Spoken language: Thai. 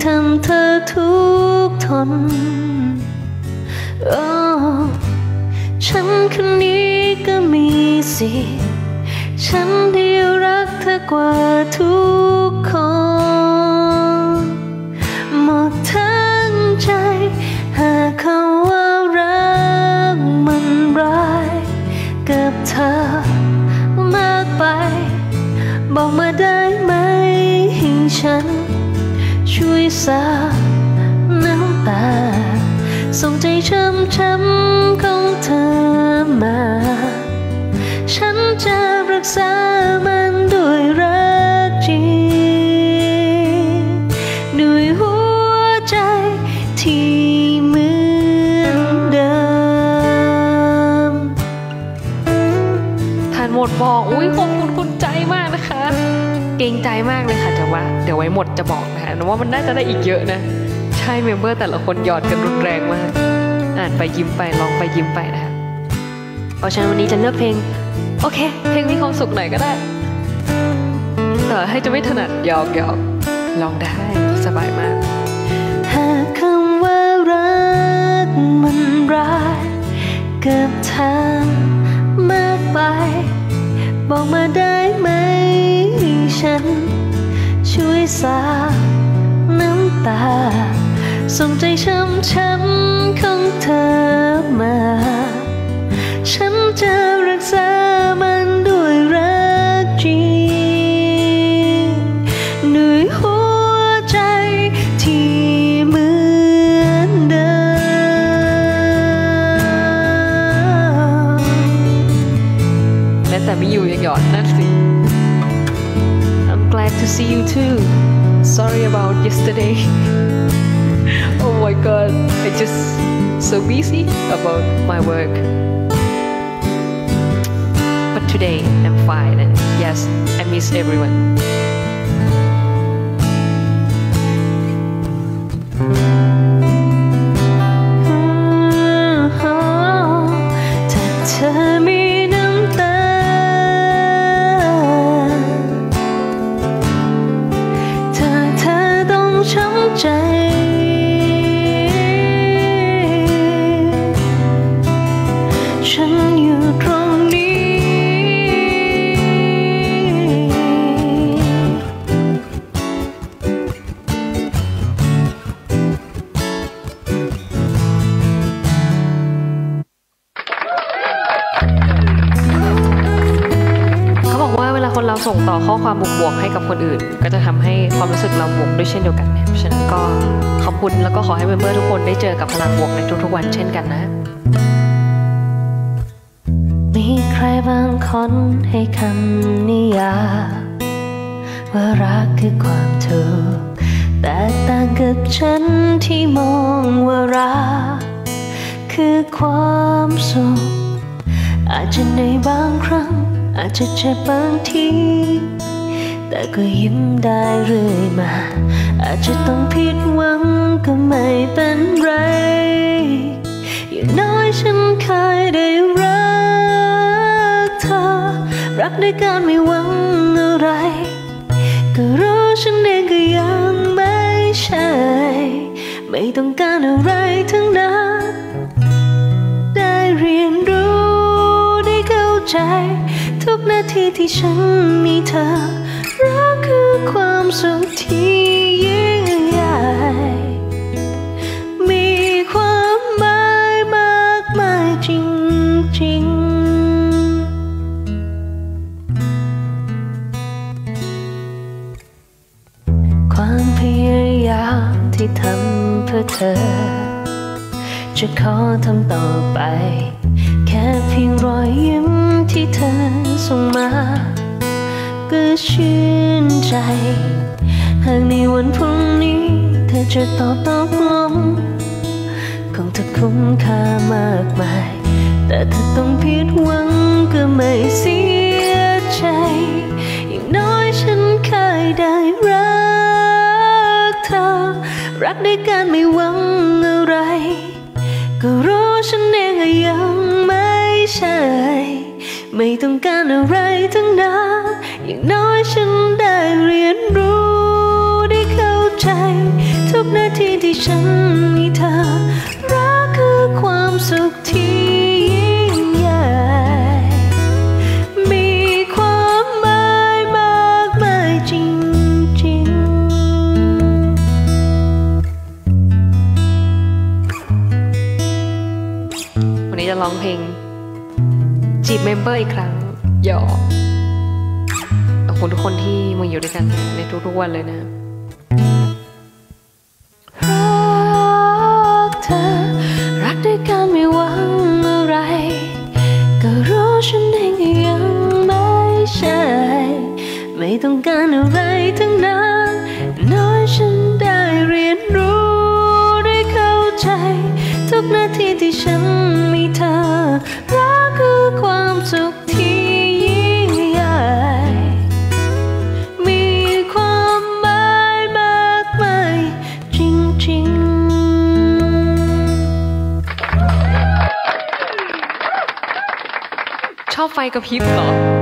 ทำเธอทุกข์ทนฉันคนนี้ก็มีสิทธิ์ฉันที่รักเธอกว่าทุกคนหมดทั้งใจหากคำว่ารักมันร้ายกับเธอมากไปบอกมาได้ไหมให้ฉันช่วยซับน้ำตาส่งใจช้ำๆของเธอมาฉันจะรักษามันด้วยรักจริงด้วยหัวใจที่เหมือนเดิมผ่านหมดบอกอุ้ยขอบคุณคุณใจมากนะคะเกรงใจมากเลยค่ะแต่ว่าเดี๋ยวไว้หมดจะบอกนะคะว่ามันน่าจะได้อีกเยอะนะใช่เมมเบอร์แต่ละคนหยอดกันรุนแรงมากอ่านไปยิ้มไปร้องไปยิ้มไปนะคะเพราะฉะนั้นวันนี้จะเลือกเพลงโอเคเพลงมีความสุขหน่อยก็ได้แต่ให้จะไม่ถนัดหยอกลองได้สบายมากหากคำว่ารักมันร้ายกับเธอมากไปบอกมาได้ไหมฉันช่วยซับน้ำตาส่งใจช้ำๆของเธอมาฉันจะรักษามันด้วยรักจริงด้วยหัวใจที่เหมือนเดิมแม้แต่ไม่อยู่ยังหยอดนั่นสิ I'm glad to see you too sorry about yesterday oh my god I just so busy about my work but today I'm fine and yes I miss everyoneถ้าเธอมีน้ำตาถ้าเธอต้องช้ำใจฉันอยู่ตรงนี้เขาบอกว่าเวลาคนเราส่งต่อข้อความบวกๆให้กับคนอื่นก็จะทำให้ความรู้สึกเราบวกด้วยเช่นเดียวกันเนี่ยเพราะฉะนั้นก็ขอบคุณแล้วก็ขอให้เมมเบอร์ทุกคนได้เจอกับพลังบวกในทุกๆวันเช่นกันนะมีใครบางคนให้คำนิยามว่ารักคือความทุกข์แตกต่างกับฉันที่มองว่ารักคือความสุขอาจจะในบางครั้งอาจจะเจ็บบางทีแต่ก็ยิ้มได้เรื่อยมาอาจจะต้องผิดหวังก็ไม่เป็นไรอย่างน้อยฉันเคยได้รักเธอรักด้วยการไม่หวังอะไรก็รู้ฉันเองก็ยังไม่ใช่ไม่ต้องการอะไรทั้งนั้นได้เรียนรู้ได้เข้าใจทุกนาทีที่ฉันมีเธอรักคือความสุขที่ยิ่งใหญ่มีความหมายมากมายจริงๆความพยายามที่ทำเพื่อเธอจะขอทำต่อไปแค่เพียงรอยยิ้มที่เธอส่งมาก็ชื่นใจหากในวันพรุ่งนี้เธอจะตอบลงคงจะคุ้มค่ามากมายแต่ถ้าต้องผิดหวังก็ไม่เสียใจอย่างน้อยฉันเคยได้รักเธอรักด้วยการไม่หวังอะไรก็รู้ฉันเองก็ยังไม่ใช่ไม่ต้องการอะไรทั้งนั้นอย่างน้อยฉันได้เรียนรู้ได้เข้าใจทุกนาทีที่ฉันมีเธอรักคือความสุขที่ยิ่งใหญ่มีความหมายมากมายจริงๆวันนี้จะร้องเพลงจีบเมมเบอร์อีกครั้งหยอกขอบคุณทุกคนที่มาอยู่ด้วยกันในทุกๆวันเลยนะรักเธอรักด้วยกันไม่หวังอะไรก็รู้ฉันเองยังไม่ใช่ไม่ต้องการอะไรทั้งนั้นน้อยฉันได้เรียนรู้ได้เข้าใจทุกนาทีที่ฉันมีเธอรักคือความสุขที่ยิ่งใหญ่มีความหมายมากมายจริงชอบไฟกระพริบเหรอ